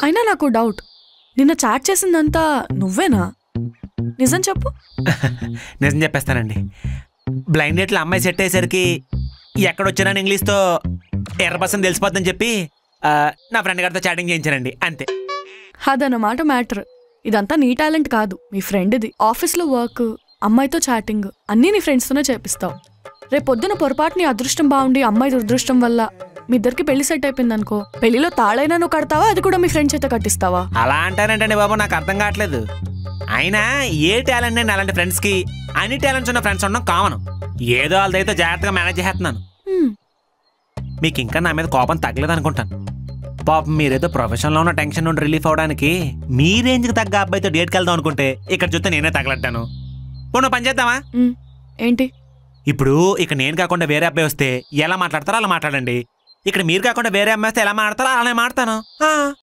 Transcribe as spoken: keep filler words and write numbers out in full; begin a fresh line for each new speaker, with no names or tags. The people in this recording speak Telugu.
అయినా నాకు డౌట్, నిన్న చాట్ చేసిందంతా నువ్వేనా? నిజం చెప్పు.
నిజం చెప్పేస్తానండి. బ్లైండ్ డేట్లో అమ్మాయి సెట్ అయ్యేసరికి ఎక్కడొచ్చానని ఇంగ్లీష్తో ఎర్ర పర్సన్ తెలిసిపోద్దని చెప్పి నా ఫ్రెండ్ గారితో చాటింగ్ చేయించానండి, అంతే.
అదన్నమాట మ్యాటర్. ఇదంతా నీ టాలెంట్ కాదు, మీ ఫ్రెండ్ది. ఆఫీస్లో వర్క్, అమ్మాయితో చాటింగ్ అన్నీ నీ ఫ్రెండ్స్తోనే చేపిస్తావు. రేపొద్దున పొరపాటు నీ అదృష్టం బాగుండి అమ్మాయి దురదృష్టం వల్ల మీ ఇద్దరికి పెళ్లి సెట్ అయిపోయింది అనుకో, పెళ్లిలో తాళైనా నువ్వు కడతావా, అది కూడా మీ ఫ్రెండ్స్ అయితే కట్టిస్తావా?
అలా అంటానంటే బాబు, నాకు అర్థం కావట్లేదు. అయినా ఏ టాలెంట్ నేను అలాంటి ఫ్రెండ్స్కి అన్ని టాలెంట్స్ ఉన్న ఫ్రెండ్స్ ఉండడం కామన్. ఏదో వాళ్ళదైతే జాగ్రత్తగా మేనేజ్ చేస్తున్నాను. మీకు ఇంకా నా మీద కోపం తగ్గలేదు అనుకుంటాను. పాపం మీరేదో ప్రొఫెషన్లో ఉన్న టెన్షన్ నుండి రిలీఫ్ అవడానికి మీ రేంజ్కి తగ్గ అబ్బాయితో డేట్కి వెళ్దాం అనుకుంటే ఇక్కడ చూస్తే నేనే తగలట్టాను. పోను పని చేద్దామా?
ఏంటి?
ఇప్పుడు ఇక నేను కాకుండా వేరే అబ్బాయి వస్తే ఎలా మాట్లాడతారో అలా మాట్లాడండి. ఇక్కడ మీరు కాకుండా వేరే అమ్మాయి వస్తే ఎలా మాట్లాడతారో అలానే మాడతాను.